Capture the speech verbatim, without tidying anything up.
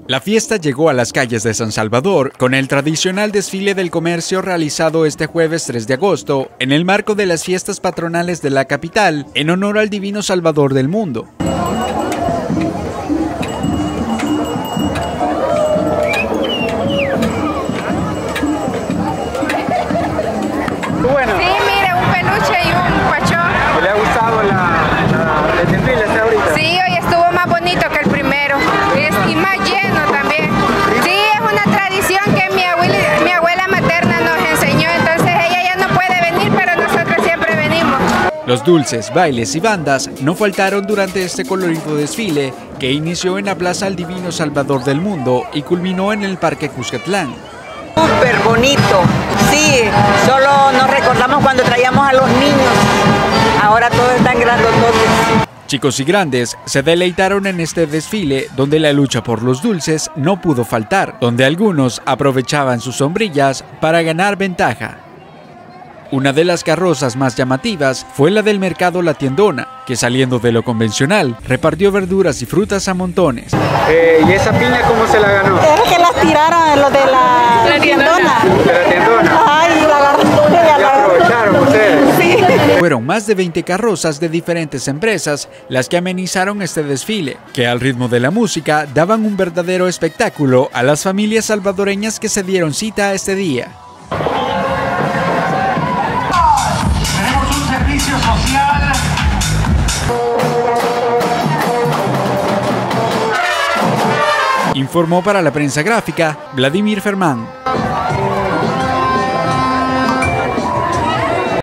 La fiesta llegó a las calles de San Salvador con el tradicional desfile del comercio realizado este jueves tres de agosto en el marco de las fiestas patronales de la capital en honor al Divino Salvador del mundo. Bueno. Sí, mire, un peluche y un pachón. ¿Le ha gustado la, la, el desfile hasta ahorita? Sí, hoy estuvo más bonito que el primero es, y más lleno también. Sí, es una tradición que mi abuela, mi abuela materna nos enseñó, entonces ella ya no puede venir, pero nosotros siempre venimos. Los dulces, bailes y bandas no faltaron durante este colorido desfile que inició en la Plaza al Divino Salvador del Mundo y culminó en el Parque Cuscatlán. Súper bonito, sí, solo nos recordamos cuando traíamos a los niños, ahora todos están grandototes. Chicos y grandes se deleitaron en este desfile donde la lucha por los dulces no pudo faltar, donde algunos aprovechaban sus sombrillas para ganar ventaja. Una de las carrozas más llamativas fue la del mercado La Tiendona, que saliendo de lo convencional, repartió verduras y frutas a montones. Eh, ¿Y esa piña cómo se la ganó? Es que las tiraron los de la, la tiendona. ¿De la tiendona? Ay, la agarró. ¿Y aprovecharon ustedes? Sí. Fueron más de veinte carrozas de diferentes empresas las que amenizaron este desfile, que al ritmo de la música daban un verdadero espectáculo a las familias salvadoreñas que se dieron cita este día. Tenemos un servicio social. Informó para la prensa gráfica Vladimir Fermán.